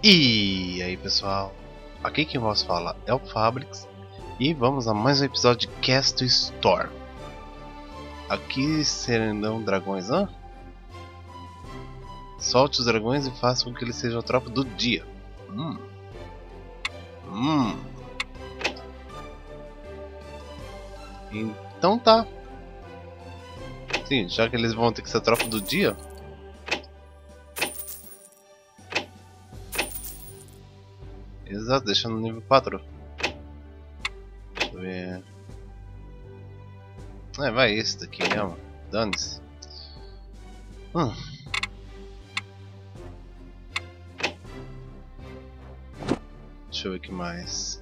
E aí pessoal, aqui quem vos fala é o FabriX e vamos a mais um episódio de CastleStorm. Aqui serão dragões, hã? Solte os dragões e faça com que eles sejam a tropa do dia. Então tá. Sim, já que eles vão ter que ser a tropa do dia. Exato, deixando no nível 4. Deixa eu ver. Vai esse daqui mesmo. Dane-se. Deixa eu ver o que mais.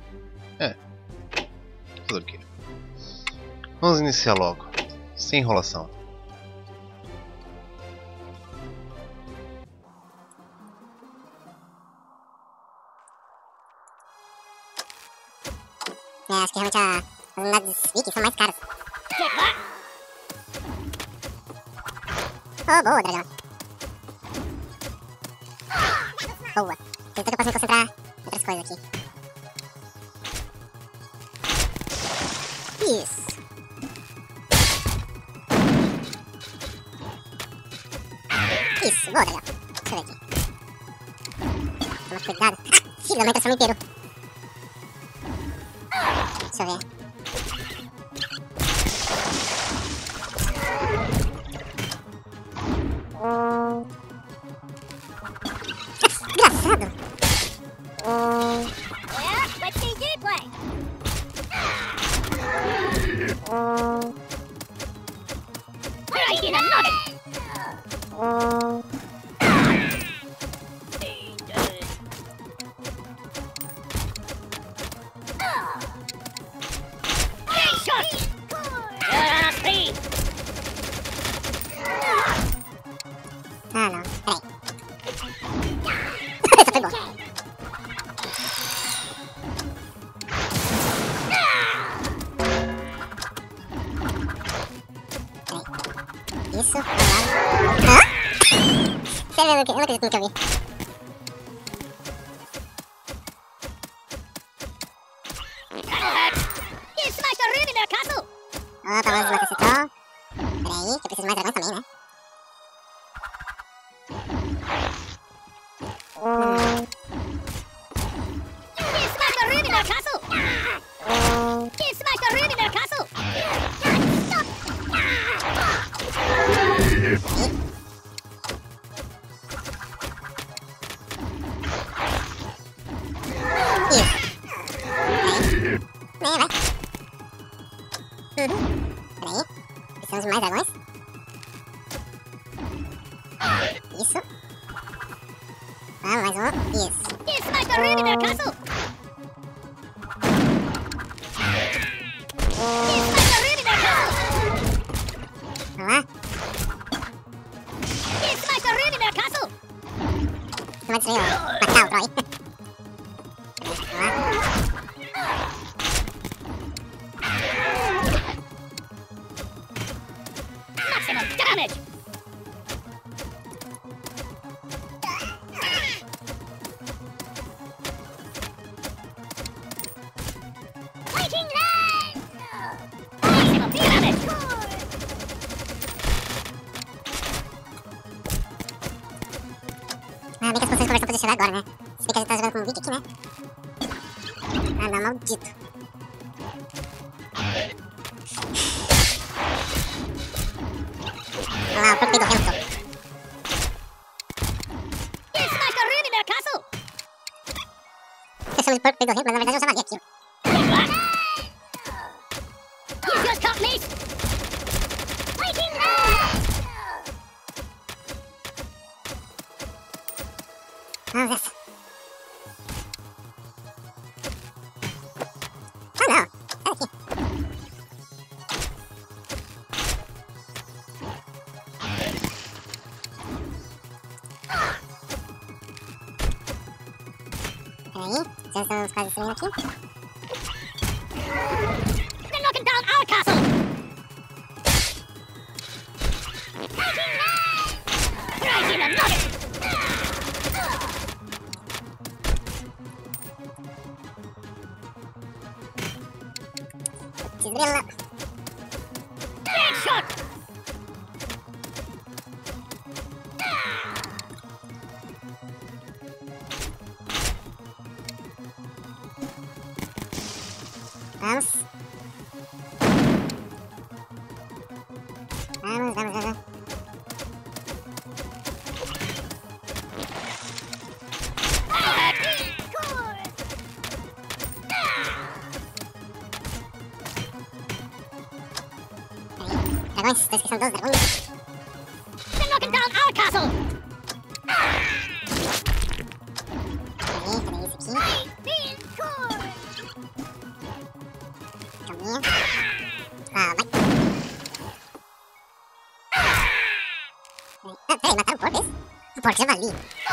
Fazer o quê? Vamos iniciar logo. Sem enrolação. Acho que realmente as unidades vikings são mais caras. Oh, boa, dragão. Boa. Eu tô passando a concentrar em outras coisas aqui. Isso. Isso, boa, dragão. Deixa eu ver aqui. Toma cuidado. Filho da mãe, transforma em peru. Deixa eu ver. Engraçado. Let's see you play. Right in another. Ah, não. Peraí. Essa foi boa. Peraí. Isso. Hã? Você vê, eu não acredito no que eu vi. Opa, vamos matar esse troll. Peraí, que eu preciso de mais dragões também, né? Vai. Peraí. Precisamos de mais dragões. Isso. Vamos, mais um. Isso. Vamos lá. Não vai destruir, ó. Matar o Troy. Vamos lá. Maximum damage! Fighting line! Maximum damage! Ah, bem que as funções de conversão podem chegar agora, né? Se bem que a gente tá jogando com um Vic aqui, né? Ah, não, maldito. Olha lá, o porco peidorrento. Eu chamo de porco peidorrento, mas na verdade eu já valia aquilo. Vamos essa. Ah, não. Sai aqui. Peraí, já estamos quase destruindo aqui. They're knocking down our castle! Right in another! Desgrila. Headshot! Vamos. Vamos. Dragões, tô esquecendo dos dragões. They're knocking down our castle! Cadê isso aqui? Being good! Calminha. Ah, vai. Peraí, mataram o porco, é isso? O porco javali.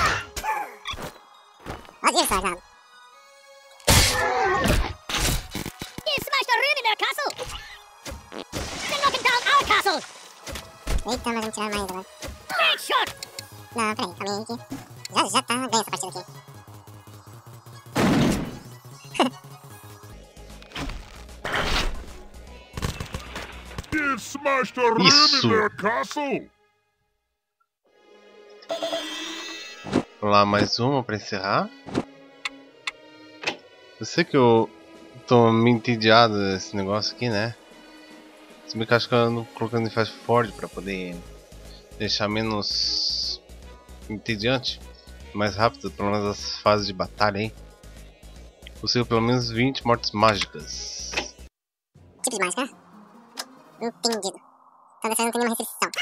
Olha isso, Arnaldo. You smashed a room in their castle! They're knocking down our castle! Eita, mas vamos tirar mais agora. Headshot! Não, peraí, calma aí aqui. Já tá ganha essa partida aqui. You smashed a room Isso. in their castle! Vamos lá, mais uma pra encerrar. Eu sei que eu tô meio entediado desse negócio aqui, né? Se bem que acho que eu ando colocando em fast forward pra poder deixar menos entediante, mais rápido, pelo menos as fases de batalha aí. Consigo pelo menos 20 mortes mágicas. Tipo de mágica? Entendido. Então dessa vez não tem nenhuma restrição.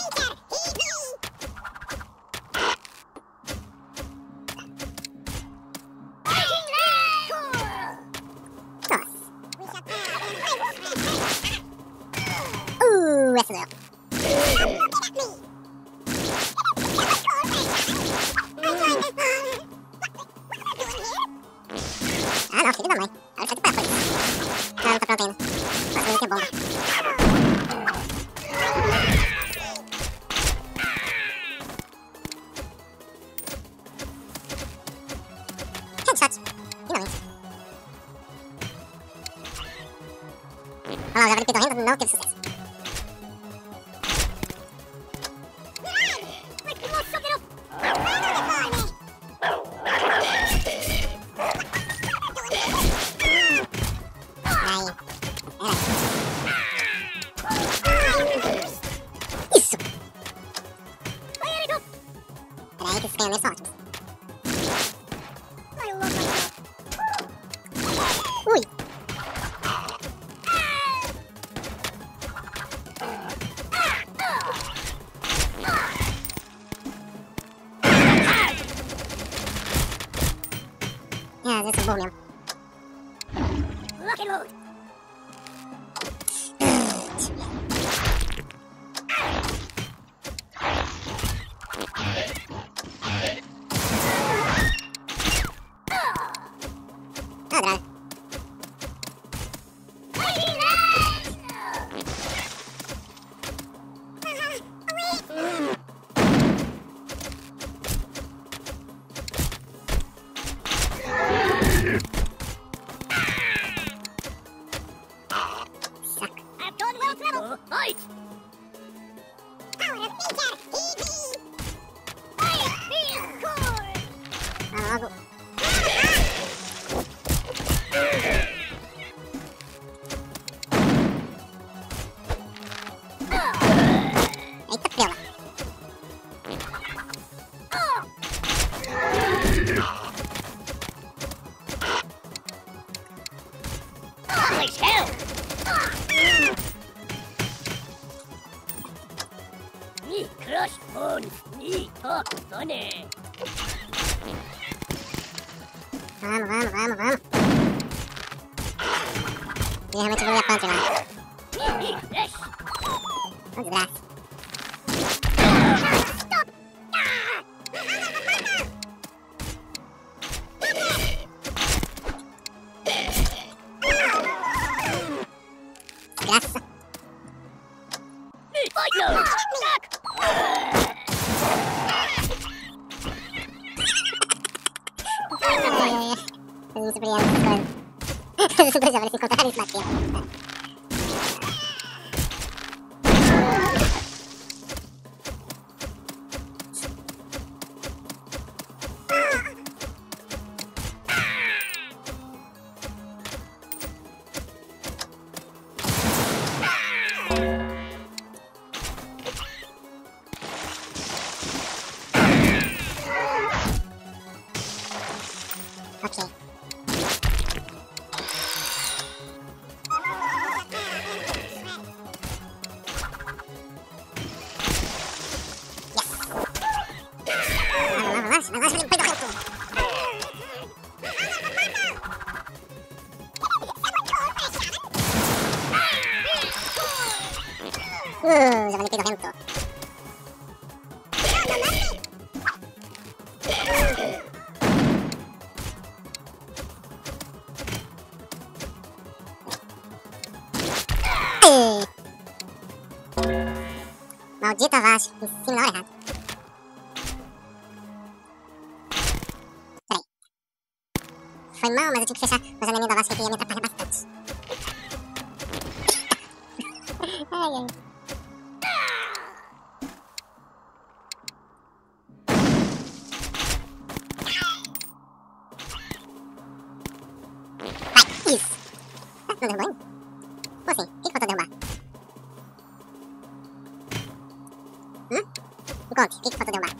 Essa doeu. Ah, não, filho da mãe. Agora só de parafuso. Não, não tá pronto ainda. Nossa, não tem bomba. Headshot. Finalmente. Olha lá, o javali pedorrento não teve sucesso. Isso! Peraí que esses canhões são ótimos. Ui! Ah, às vezes sou bom mesmo. Lock and load! Ah, droga. I've gone well traveled! Right! Being good! Ah, logo. Eita, pela. Holy hell! Me crush bones, me talk funny. Vamos. E realmente eu vou ir a punch lá. Me fresh. Oh, desgraça. Stop! Desgraça. Me fight load! Duck! Eu não surpreendo essas coisas. Os dois já se encontraram e se bateram. Javali pedorrento. Maldita vaca, em cima na hora errada. Peraí. Foi mal, mas eu tive que fechar os elementos da vasca que ia me atrapalhar bastante. Ai, ai. Vai, isso. Não derrubou ainda? Como assim? O que faltou derrubar? Me conte, o que faltou derrubar?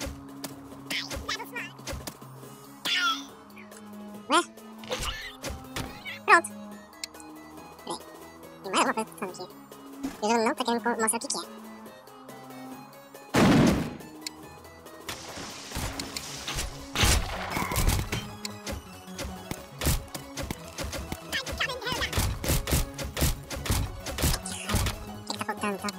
Ué? Pronto. Peraí. Tem mais alguma coisa que tá falando aqui. Eu já não tô querendo mostrar o que é. O que tá faltando, tá?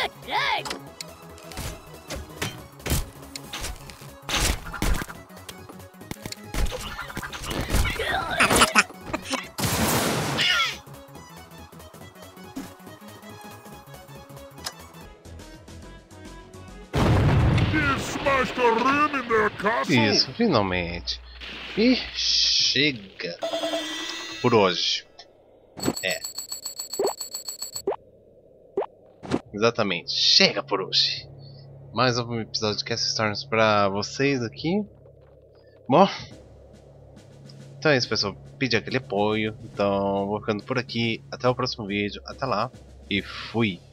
Is Master Rim in their castle? Isso, finalmente. E chega por hoje. É. Exatamente, chega por hoje. Mais um episódio de CastleStorm pra vocês aqui. Bom, então é isso, pessoal. Pedi aquele apoio. Então vou ficando por aqui. Até o próximo vídeo. Até lá. E fui.